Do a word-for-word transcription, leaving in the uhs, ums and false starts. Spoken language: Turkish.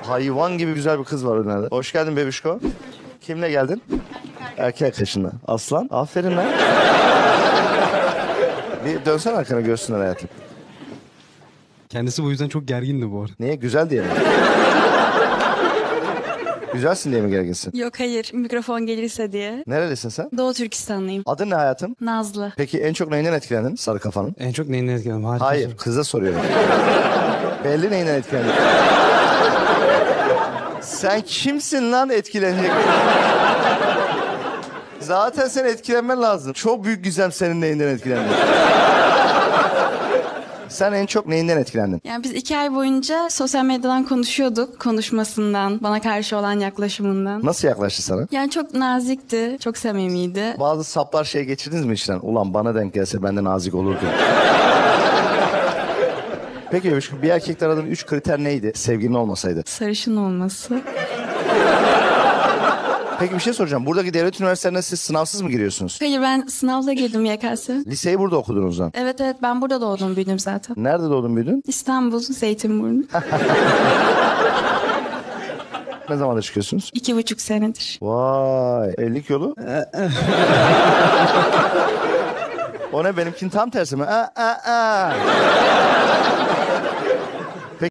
Hayvan gibi güzel bir kız var önerde. Hoş geldin bebişko. Kimle geldin? Erkek arkadaşınla. Aslan. Aferin lan. Bir dönsen arkana görsünler hayatım. Kendisi bu yüzden çok gergindi bu arada. Niye? Güzel diye mi? Güzelsin diye mi gerginsin? Yok hayır, mikrofon gelirse diye. Nerelisin sen? Doğu Türkistanlıyım. Adın ne hayatım? Nazlı. Peki en çok neyinden etkilendin sarı kafanın? En çok neyinden etkilendim? Harika. Hayır, kıza soruyorum. Belli neyinden etkilendin? Sen kimsin lan etkilenecek? Zaten sen etkilenmen lazım. Çok büyük gizem senin neyinden etkilendin. Sen en çok neyinden etkilendin? Yani biz iki ay boyunca sosyal medyadan konuşuyorduk. Konuşmasından, bana karşı olan yaklaşımından. Nasıl yaklaştı sana? Yani çok nazikti, çok samimiydi. Bazı saplar şey geçirdiniz mi içten? Ulan bana denk gelse benden nazik olurdu. Peki bir erkekte aradığın üç kriter neydi? Sevgilin olmasaydı. Sarışın olması. Peki bir şey soracağım. Buradaki devlet üniversitelerine siz sınavsız mı giriyorsunuz? Hayır ben sınavla girdim Y K S. Liseyi burada okudunuz o zaman. Evet evet ben burada doğdum büyüdüm zaten. Nerede doğdun büyüdün? İstanbul, Zeytinburnu. Ne zamandır çıkıyorsunuz? İki buçuk senedir. Vay. Evlilik yolu? O ne benimkinin tam tersi mi? Aa, aa, aa.